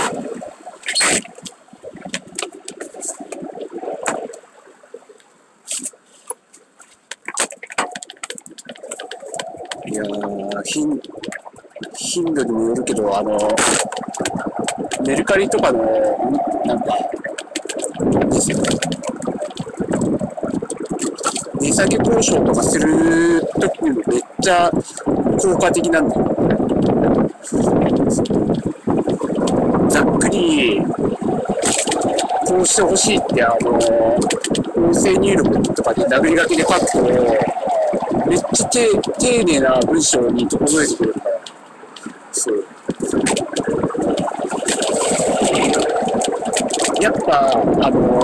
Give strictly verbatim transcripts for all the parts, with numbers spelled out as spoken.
いやー、頻、頻度にもよるけど、あの、メルカリとかの、なんか、ですよね。値下げ交渉とかするときにもめっちゃ効果的なんだよ。ざっくり、こうしてほしいって、あの、音声入力とかで殴り書きで書くと、めっちゃ丁丁寧な文章に整えてくれるから。そう。やっぱ、あの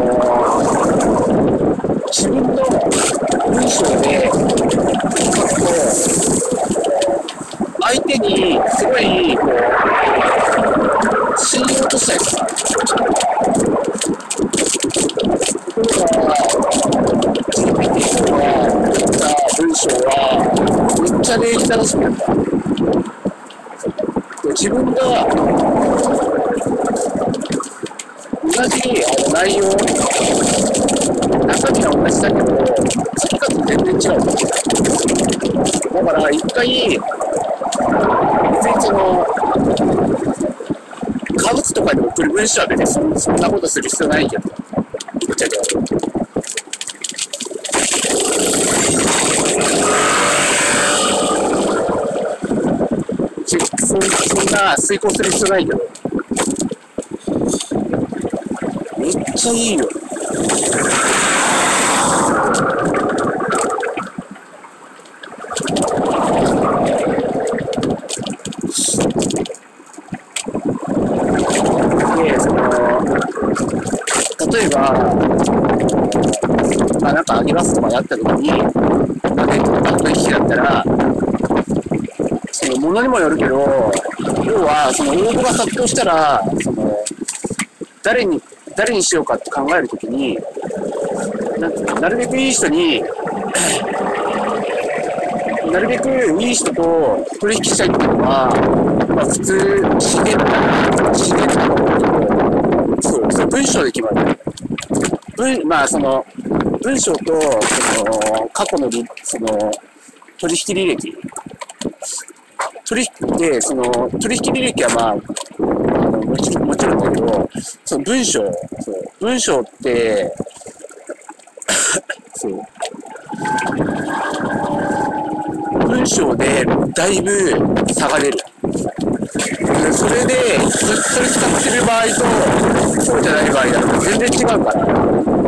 ー、自分の文章で書くと、相手にすごい、こう、信用としたりとか、ところが、ジーピーティー が作った文章は、めっちゃ礼儀正しくなった。自分が、同じあの内容、中身は同じだけど、書き方全然違う。だから一回、別にその、家物とかに送る文章は別にそん、そんなことする必要ないけど、ぶっちゃけは。そん、そんな遂行する必要ないけど。めっちゃいいよ。で、その、例えば、まあなんかあげますとかやった時に、まあネットのバック機器だったら、そのものにもよるけど、要はその応募が殺到したら、その、誰に、誰にしようかって考えるときに、なんていうの、なるべくいい人に、なるべくいい人と取引したいっていうのは、まあ普通、自然な、自然なと思うけど、そう、そう、文章で決まる。文、まあその、文章と、その、過去のり、その、取引履歴。取引で、その、取引履歴はまあ、もちろん、もちろんだけど、その文章、そう、文章って、そう、文章でだいぶ差が出る。それで、それ使ってる場合と、そうじゃない場合だと全然違うから。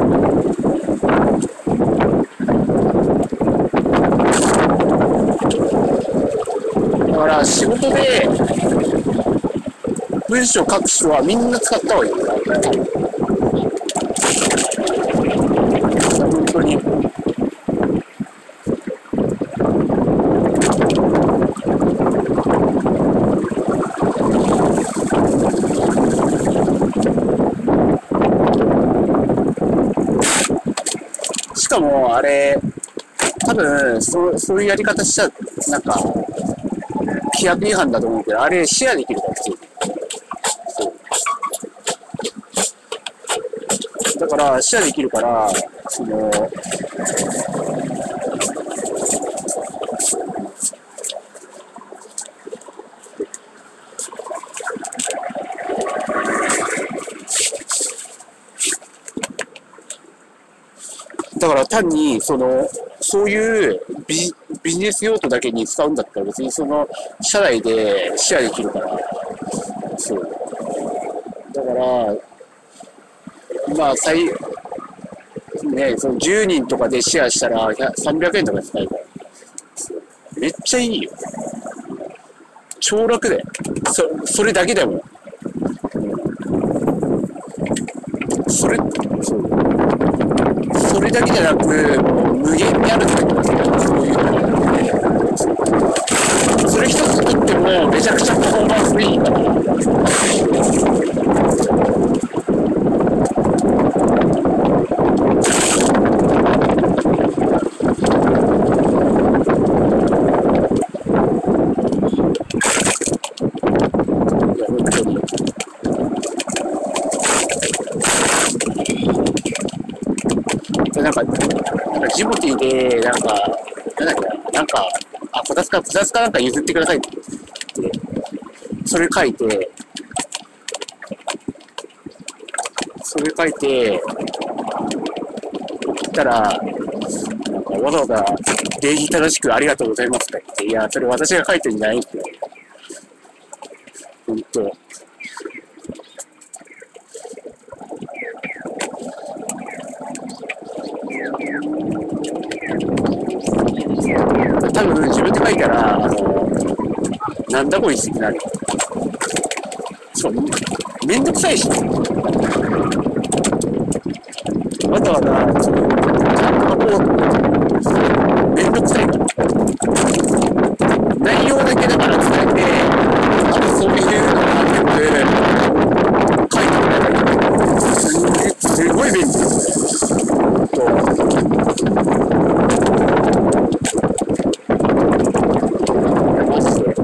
だから仕事で文章を書く人はみんな使った方がいい。本当に。しかもあれ、多分そう、そういうやり方しちゃなんか規約違反だと思うけど、あれシェアできるから普通に。そうだからシェアできるから、そのだから単にそのそういうビジ、ビジネス用途だけに使うんだったら別にその社内でシェアできるから、そうだからまあ最ねそのじゅうにんとかでシェアしたらさんびゃくえんとか使えるから、めっちゃいいよ。超楽で、そそれだけでも、それそうそれだけじゃなく、もう無限にあるんだけど、そういうの。それ一つ作ってもめちゃくちゃパフォーマンスいいから。いや、本当に。 なんか、なんかジモティーで、なんか、なんだっけな、なんか、あ、こたつか、こたつかなんか譲ってくださいって、それ書いて、それ書いて、言ったら、なんかわざわざ礼儀正しくありがとうございますとか言って、いや、それ私が書いてるんじゃないって。ほんと。多分自分で書いたら、あの、なんだこいつってなる。そう、めんどくさいし、わざわざ、その、ちゃんと書こうとめんどくさいから。内容だけだから伝えて、あとそういうのが全部書いてもらえばいい。す, すごい便利ですね。マジで。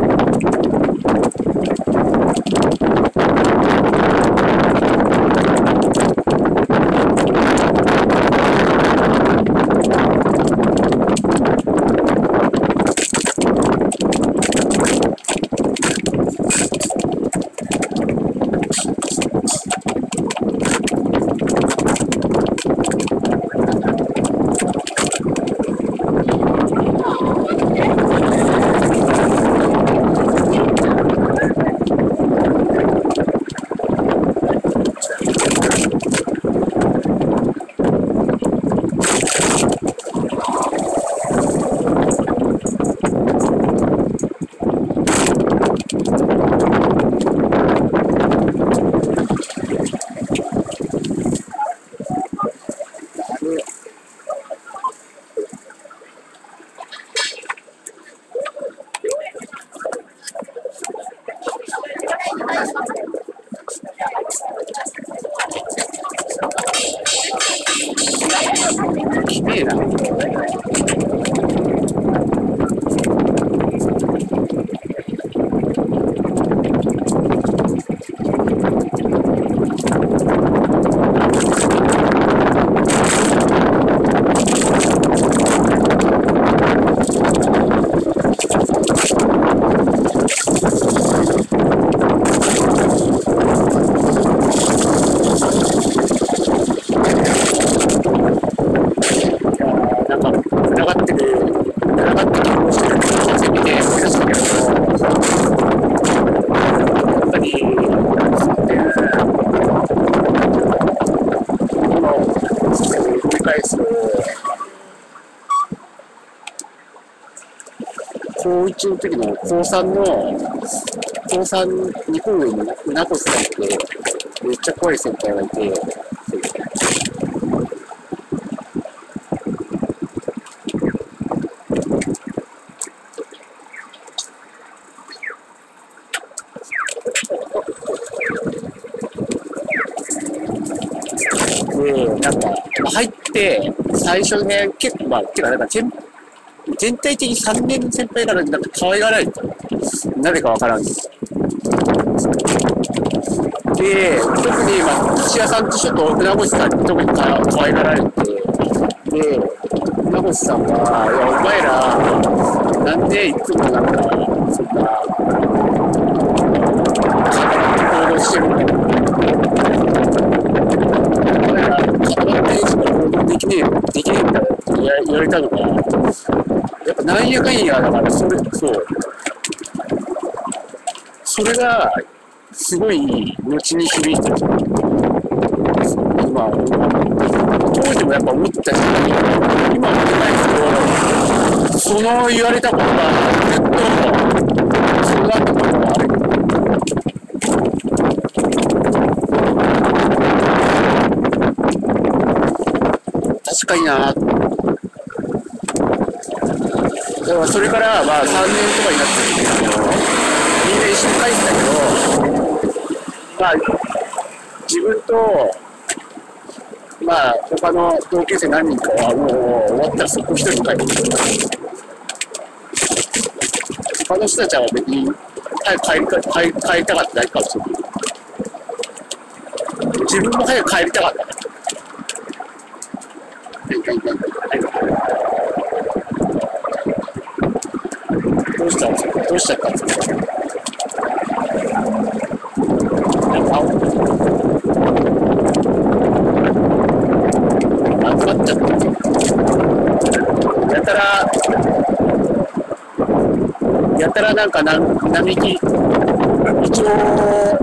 きれいな。高いちの時の高さんの、高さん日本上にナコスさんってめっちゃ怖い先輩がいて、で、なんか、入って、最初ね、結構、まあ、てか、なんか、全体的にさんねんの先輩からなんか可愛がられてた。なぜかわからんです。で、特に、まあ、土屋さんとちょっと船越さんに特にか可愛がられて、で、船越さんは、いや、お前ら、なんでいつもなんか、そんな、行動してるんだよ。お前ら、固まってしか行動できねえよ、できねえんだよって言われたのが、やっぱなんやかんやだから、それ、そう。それが、すごい、後に響いてる。今、当時もやっぱ思ったし、今は思ってないけど、その言われたことが、ずっと、そうだったことがある。確かになぁ。だからそれから、まあ、さんねんとかになってるけど、みんな一緒に帰ってたけど、まあ、自分と、まあ、他の同級生何人かはもう終わったらそこ一人帰ってきて、他の人たちは別に早く帰りか帰り帰りたかっただけかもしれない。自分も早く帰りたかった。 かいないんだけどね。どうしたんですか？どうしちゃったんですか？あ、集まっちゃった。やたら、やたらなんかな並木、一応、